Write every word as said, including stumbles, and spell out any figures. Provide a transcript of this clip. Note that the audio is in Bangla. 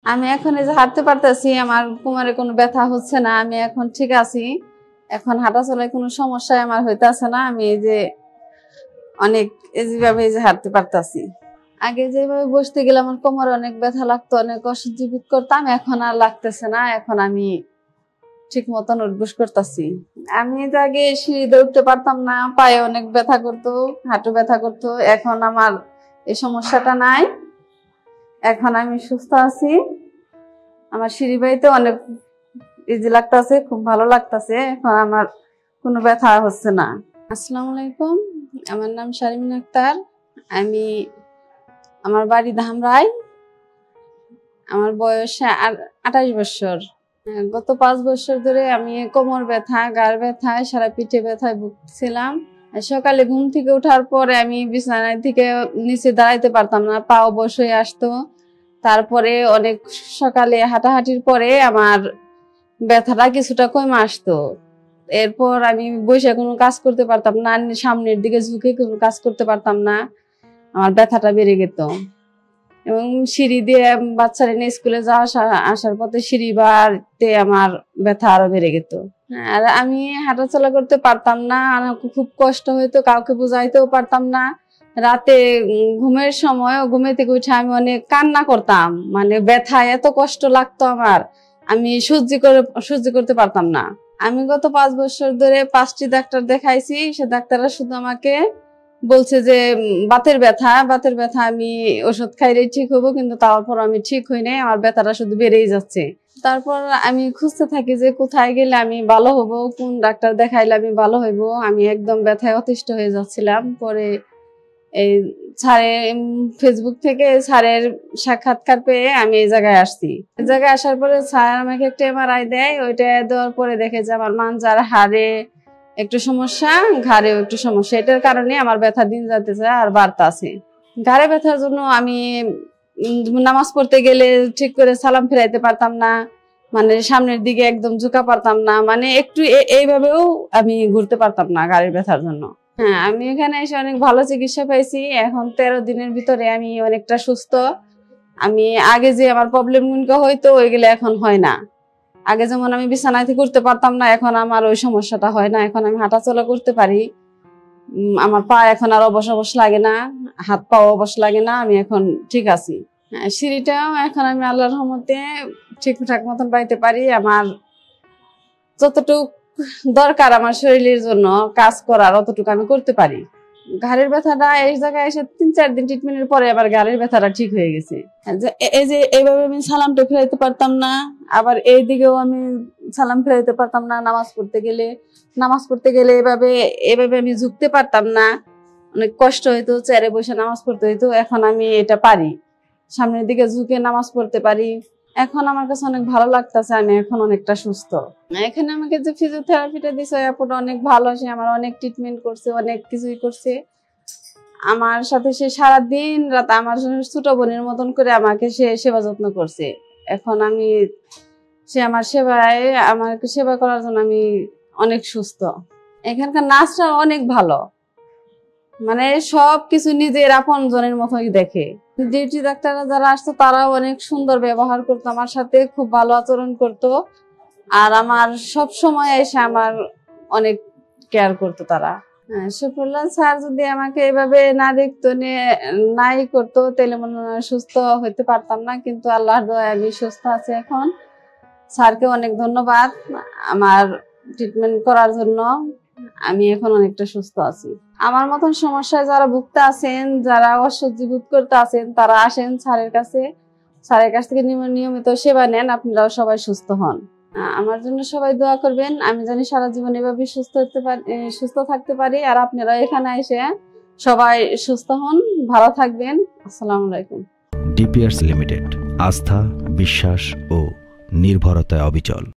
আমি এখন এই যে হাঁটতে পারতেছি, আমার কোমরে কোনো ব্যথা হচ্ছে না, আমি এখন ঠিক আছি। এখন হাঁটা চলায় কোনো সমস্যা আমার হইতেছে না। আমি এই যে অনেক যেভাবে এই যে হাঁটতে পারতেছি। আগে যেভাবে বসতে গেলে আমার কোমরে অনেক ব্যথা লাগতো, অনেক অসহ্য বোধ করতাম, এখন আর লাগতেছে না। এখন আমি ঠিক মতন উঠবস করতেছি। আমি তো আগে সিঁড়িতে উঠতে পারতাম না, পায়ে অনেক ব্যথা করতো, হাঁটু ব্যথা করতো। এখন আমার এই সমস্যাটা নাই, এখন আমি সুস্থ আছি। আমার সিঁড়ি বাইতে অনেক ইজি লাগতেছে, খুব ভালো লাগতেছে। এখন আমার কোনো ব্যথা হচ্ছে না। আসসালামু আলাইকুম, আমার নাম শারমিন আক্তার। আমি আমার বাড়ি ধামরাই, আমার বয়স আঠাশ বছর। গত পাঁচ বছর ধরে আমি কোমর ব্যথা, গাড় ব্যথায়, সারা পিঠে ব্যথায় ভুগছিলাম। সকালে ঘুম থেকে ওঠার পরে আমি বিছানায় থেকে নিচে দাঁড়াইতে পারতাম না, পা অবশ হয়ে আসতো। তারপরে অনেক সকালে হাঁটাহাঁটির পরে আমার ব্যথাটা কিছুটা কমে আসতো। এরপর আমি বসে কোনো কাজ করতে পারতাম না, সামনের দিকে ঝুঁকে কোনো কাজ করতে পারতাম না, আমার ব্যথাটা বেড়ে যেত। এবং সিঁড়ি দিয়ে বাচ্চারা নিয়ে স্কুলে যাওয়া আসার পথে সিঁড়ি বাড়তে আমার ব্যথা আরো বেড়ে যেত। আর আমি হাঁটাচলা করতে পারতাম না, খুব কষ্ট হইতো, কাউকে বুঝাইতেও পারতাম না। রাতে ঘুমের সময় ঘুমে থেকে উঠে আমি অনেক কান্না করতাম, মানে ব্যথা এত কষ্ট লাগতো আমার, আমি সহ্য করে সহ্য করতে পারতাম না। আমি গত পাঁচ বছর ধরে পাঁচটি ডাক্তার দেখাইছি, সে ডাক্তাররা শুধু আমাকে বলছে যে বাতের ব্যথা, বাতের ব্যথা আমি ওষুধ খাইলে ঠিক হবো, কিন্তু তারপর আমি ঠিক হই নাই, আমার ব্যথাটা শুধু বেড়েই যাচ্ছে। তারপর আমি খুঁজতে থাকি যে কোথায় গেলে আমি ভালো হব, কোন ডাক্তার দেখাইলে আমি ভালো হইব। আমি একদম ব্যথায় অতিষ্ঠ হয়ে যাচ্ছিলাম। পরে এই স্যারের ফেসবুক থেকে স্যারের সাক্ষাৎকার পেয়ে আমি এই জায়গায় আসছি। এই জায়গায় আসার পরে স্যার আমাকে একটা এমআরআই দেয়, ওইটা দেওয়ার পরে দেখে যে আমার মানজার হাড়ে একটু সমস্যা, ঘাড়েও একটু সমস্যা। এটার কারণে আমার ব্যথা দিন যাতেছে আর বাড়তাছে। ঘাড়ে ব্যথার জন্য আমি নামাজ পড়তে গেলে ঠিক করে সালাম ফেরাইতে পারতাম না, মানে সামনের দিকে একদম ঝুঁকা পারতাম না, মানে একটু এইভাবেও আমি ঘুরতে পারতাম না ঘাড়ের ব্যথার জন্য। হ্যাঁ, আমি এখানে এসে অনেক ভালো চিকিৎসা পাইছি। এখন তেরো দিনের ভিতরে আমি অনেকটা সুস্থ। আমি আগে যে আমার প্রবলেম গুলো হইতো ওইগুলো এখন হয় না। আগে যেমন আমি বিছানায় থেকে উঠতে পারতাম না, এখন আমার ওই সমস্যাটা হয় না। এখন আমি হাঁটাচলা করতে পারি, আমার পা এখন আর অবশ অবশ লাগে না, হাত পাও অবশ লাগে না, আমি এখন ঠিক আছি। সিঁড়িটাও এখন আমি আল্লাহর রহমতে ঠিকঠাক মতন পাইতে পারি। আমার যতটুকু দরকার আমার শরীরের জন্য কাজ করার, অতটুকু আমি করতে পারি। ঘাড়ের ব্যথাটা এই জায়গায় এসে তিন চার দিন ট্রিটমেন্টের পরে আবার ঘাড়ের ব্যথাটা ঠিক হয়ে গেছে। এই যে এইভাবে আমি সালামটা ফেরাইতে পারতাম না, আবার এই দিকেও আমি সালাম ফেরাইতে পারতাম না। নামাজ পড়তে গেলে নামাজ পড়তে গেলে এভাবে এভাবে আমি ঝুঁকতে পারতাম না, অনেক কষ্ট হইতো, চেয়ারে বসে নামাজ পড়তে হইতো। এখন আমি এটা পারি, সামনের দিকে ঝুঁকে নামাজ পড়তে পারি। এখন আমার কাছে অনেক ভালো লাগতেছে, আমি এখন অনেকটা সুস্থ। এখানে আমাকে যে ফিজিওথেরাপিটা দিছে, আপুটা অনেক ভালো, সে আমার অনেক ট্রিটমেন্ট করছে, অনেক কিছুই করছে আমার সাথে। সে সারাদিন রাত আমার ছোট বোনের মতন করে আমাকে সে সেবা যত্ন করছে। এখন আমি সে আমার সেবায় আমাকে সেবা করার জন্য আমি অনেক সুস্থ। এখানকার নার্সরা অনেক ভালো, মানে সব কিছু নিজের আপন জনের মতোই দেখে। ডিউটি ডাক্তাররা যারা আসতো তারাও অনেক সুন্দর ব্যবহার করতো আমার সাথে, খুব ভালো আচরণ করতো। আর আমার সব সময় এসে আমার অনেক কেয়ার করতো তারা। হ্যাঁ, শফিউল্লাহ স্যার যদি আমাকে এভাবে না দেখতো, নাই করতো, তাহলে মনে হয় সুস্থ হইতে পারতাম না। কিন্তু আল্লাহর দয়ায় আমি সুস্থ আছি এখন। স্যারকে অনেক ধন্যবাদ আমার ট্রিটমেন্ট করার জন্য। আমি এখন অনেকটা সুস্থ আছি। আমার মতন সমস্যায় যারা ভুগতে আছেন, যারা অসহ্য বোধ করতে আছেন, তারা আসেন স্যারের কাছে, স্যারের কাছ থেকে নিয়মিত সেবা নেন, আপনারাও সবাই সুস্থ হন। আমার জন্য সবাই দোয়া করবেন, আমি জানি সারা জীবন এভাবে সুস্থ হতে পারি, সুস্থ থাকতে পারি। আর আপনারা এখানে এসে সবাই সুস্থ হন, ভালো থাকবেন। আসসালামু আলাইকুম। ডিপিআরসি লিমিটেড, আস্থা, বিশ্বাস ও নির্ভরতায় অবিচল।